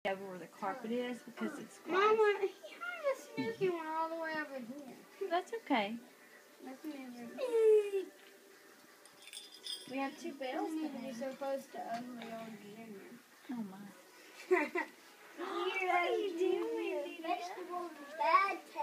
over where the carpet is because it's glass. Mama, he had a sneaky one all the way over here. That's okay. We have two bales because we're so close to ugly old Junior. Oh my. What are you doing? Vegetables are bad.